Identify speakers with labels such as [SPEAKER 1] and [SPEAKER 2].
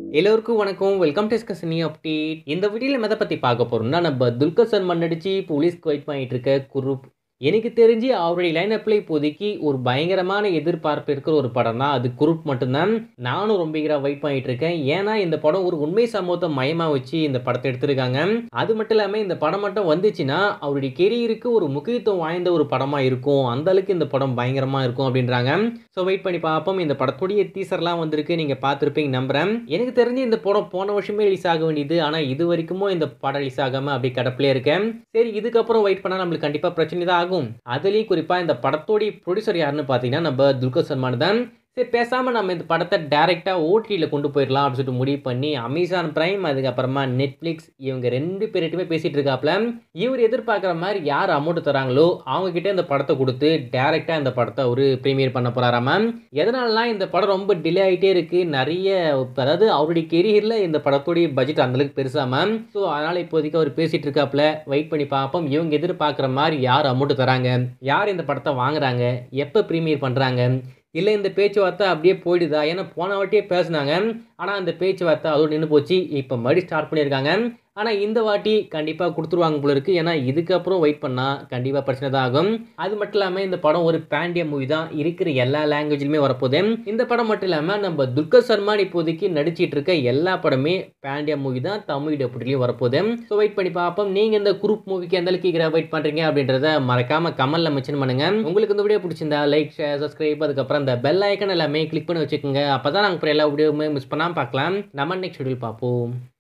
[SPEAKER 1] எல்லோருக்கும் வணக்கம். Welcome to discussion update. இந்த வீடியோல எத பத்தி பார்க்க போறோம்னா, நம்ம துல்கர் சல்மான் நடிச்சு போலீஸ்க்கு வெயிட் பண்ணிட்டு இருக்க குரூப். எனக்கு தெரிஞ்சு அவருடைய லைனப்ல இப்போதைக்கு ஒரு பயங்கரமான எதிர்பார்ப்பு இருக்கிற ஒரு படம் தான் அது குரூப் மட்டும்தான். நானும் ரொம்ப ஈகரா வெயிட் பண்ணிட்டு இருக்கேன். ஏன்னா இந்த படம் ஒரு உண்மை சம்பவத்தை மையமா வச்சு இந்த படத்தை எடுத்திருக்காங்க. அது மட்டும் இல்லாம இந்த படம் மட்டும் வந்துச்சுன்னா அவருடைய கெரியருக்கு ஒரு முக்கியத்துவம் வாய்ந்த ஒரு படமா இருக்கும். அந்த அளவுக்கு இந்த படம் பயங்கரமா இருக்கும் அப்படின்றாங்க. ஸோ வெயிட் பண்ணி பார்ப்போம். இந்த படத்துடைய டீசர்லாம் வந்திருக்கு, நீங்க பார்த்துருப்பீங்க நம்புறேன். எனக்கு தெரிஞ்சு இந்த படம் போன வருஷமே ரிலீஸ் ஆக வேண்டியது. ஆனா இது வரைக்கும் இந்த படம் ரிலீஸ் ஆகாம அப்படியே கடப்பிலே இருக்கேன். சரி, இதுக்கப்புறம் வெயிட் பண்ணா நம்மளுக்கு கண்டிப்பா பிரச்சனை தான் ஆகும். அதுலயும் குறிப்பா இந்த படத்தோட ப்ரொடியூசர் யாருன்னு பாத்தீங்கன்னா நம்ம துல்கர் சல்மான் தான். சரி, பேசாம நம்ம இந்த படத்தை டைரக்டா ஓடிடியில் கொண்டு போயிடலாம் அப்படின்னு சொல்லிட்டு முடிவு பண்ணி அமேசான் பிரைம் அதுக்கப்புறமா நெட்ஃபிளிக்ஸ் இவங்க 2 பேர்கிட்டயுமே பேசிட்டு இருக்காப்ல. இவர் எதிர்பார்க்குற மாதிரி யார் அமௌண்ட் தராங்களோ அவங்க கிட்ட இந்த படத்தை கொடுத்து டைரக்டா இந்த படத்தை ஒரு ப்ரீமியர் பண்ண போறாராமா. எதனாலலாம் இந்த படம் ரொம்ப டிலே ஆகிட்டே இருக்கு. நிறைய அதாவது அவருடைய கெரியர்ல இந்த படத்துடைய பட்ஜெட் அந்த அளவுக்கு பெருசாம. ஸோ அதனால இப்போதைக்கு அவர் பேசிட்டு இருக்காப்ல. வெயிட் பண்ணி பார்ப்போம். இவங்க எதிர்பார்க்குற மாதிரி யார் அமௌண்ட் தராங்க, யார் இந்த படத்தை வாங்குறாங்க, எப்போ ப்ரீமியர் பண்றாங்க, இல்லை இந்த பேச்சுவார்த்தை அப்படியே போயிடுதா. ஏன்னா போன வாட்டியே பேசினாங்க, ஆனால் அந்த பேச்சுவார்த்தை அதோடு நின்று போச்சு. இப்போ மறுபடியும் ஸ்டார்ட் பண்ணியிருக்காங்க. ஆனால் இந்த வாட்டி கண்டிப்பாக கொடுத்துருவாங்க போல இருக்குது. ஏன்னா இதுக்கப்புறம் வெயிட் பண்ணால் கண்டிப்பாக பிரச்சனை தான் ஆகும். அது மட்டும் இல்லாமல் இந்த படம் ஒரு பேண்டியா மூவி தான், இருக்கிற எல்லா லாங்குவேஜ்லையுமே வரப்போகுது. இந்த படம் மட்டும் இல்லாமல் நம்ம துல்கர் சல்மான் இப்போதைக்கு நடிச்சிட்டு இருக்க எல்லா படமே பேண்டியா மூவி தான், தமிழ் டப்புலையும் வரப்போகுது. ஸோ வெயிட் பண்ணி பார்ப்போம். நீங்கள் இந்த குரூப் மூவிக்கு எந்த அளவுக்கு வெயிட் பண்ணுறீங்க அப்படின்றத மறக்காம கமெண்ட்ல மென்ஷன் பண்ணுங்க. உங்களுக்கு இந்த வீடியோ பிடிச்சிருந்தா லைக், ஷேர், சப்ஸ்கிரைப், அதுக்கப்புறம் இந்த பெல் ஐக்கன் எல்லாமே கிளிக் பண்ணி வச்சுக்கோங்க. அப்போ தான் நாங்கள் எல்லா வீடியோவுமே மிஸ் பண்ணாமல் பார்க்கலாம். நம்ம நெக்ஸ்ட் வீடியோவில் பார்ப்போம்.